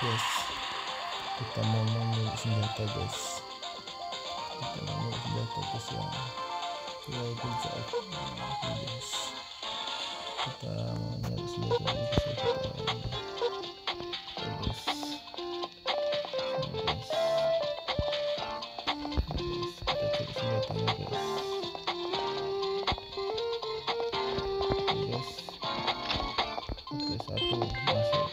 guys, kita mau memilih senjata guys, kita mau memilih senjata guys ya, yakuza guys, kita mau nyari senjata guys ya, kita cari senjatanya guys. Oke, satu masuk.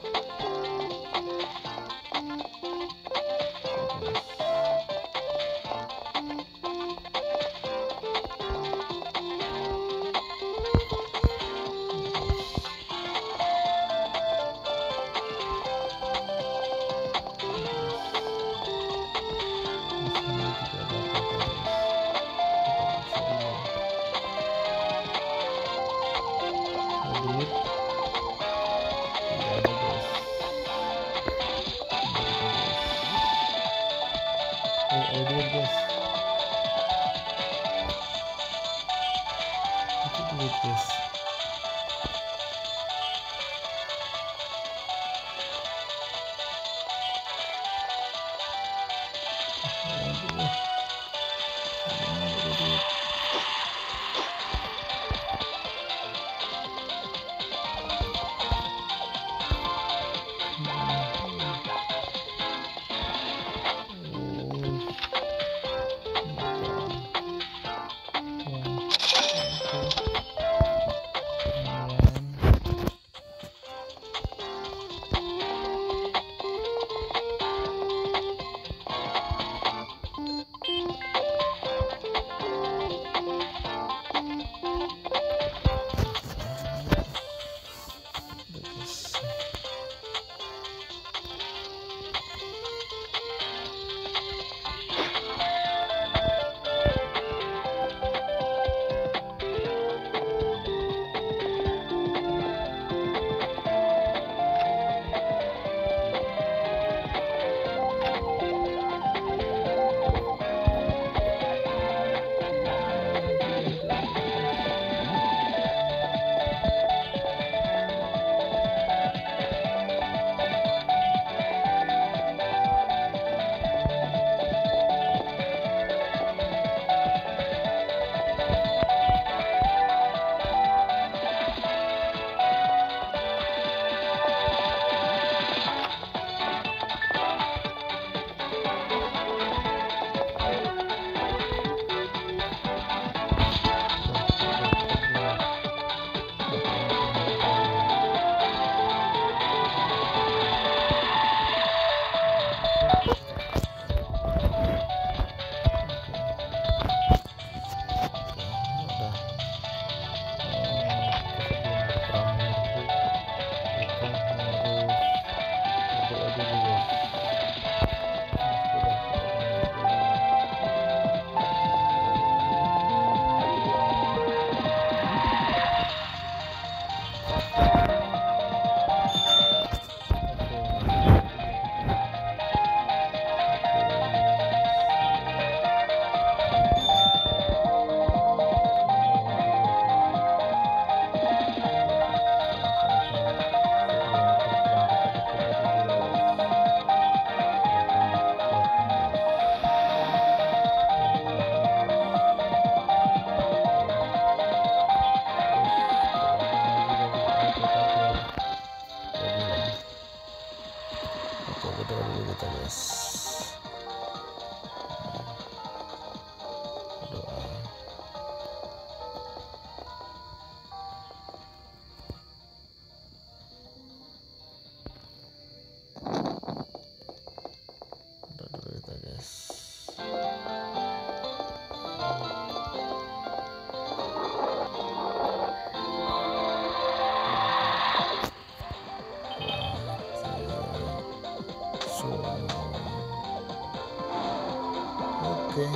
Oke,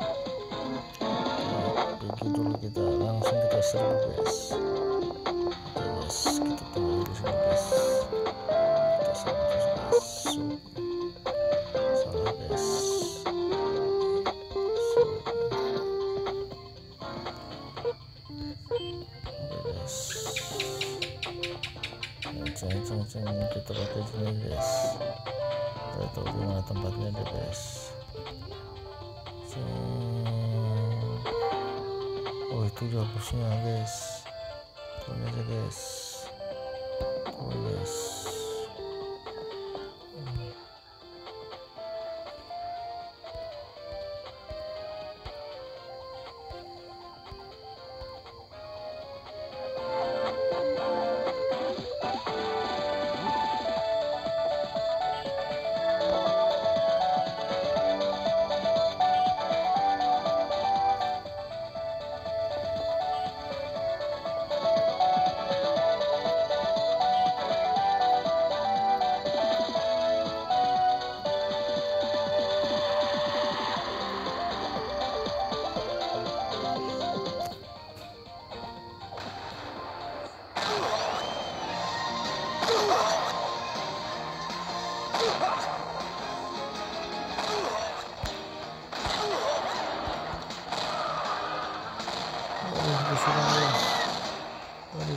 pergi dulu, kita langsung kita serbu guys. Oke guys, kita tunggu di sini guys. Kita serbu guys. Salah guys. Oke guys. kita pakai sini guys. Kita tahu di mana tempatnya deh guys. Oh itu udah hapusnya guys. Tuh aja guys. Tuh guys.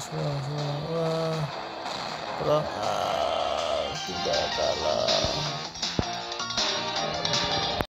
Diserang. Wah, perang tidak kalah.